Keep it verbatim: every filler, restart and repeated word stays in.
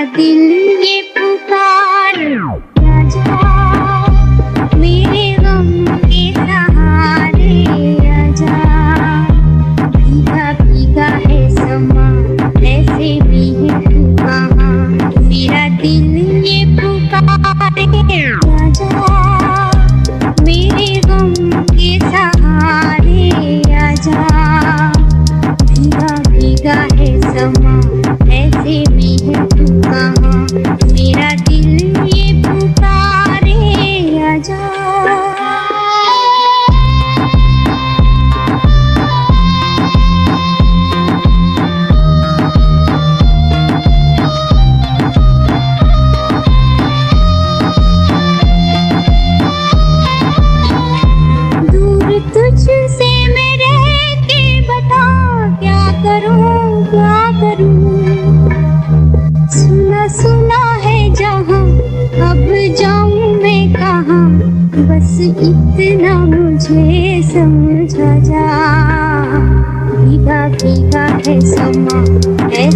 दिल ये पुकार, आजा मेरे गम के सहारे, आजा। भीगा भीगा है समा, ऐसे भी है तू कहाँ, मेरा दिल ये पुकारे, आजा मेरे गम के सहारे, आजा। भीगा भीगा है समा, ऐसे भी है तू कहाँ, मेरा दिल ये पुकारे, आजा। दूर तुझसे मैं रह के बता, क्या करूं क्या करूं, सुना सुना है जहां, अब जाऊं मैं कहां, बस इतना मुझे समझा जा। भीगा भीगा है समा, ऐसे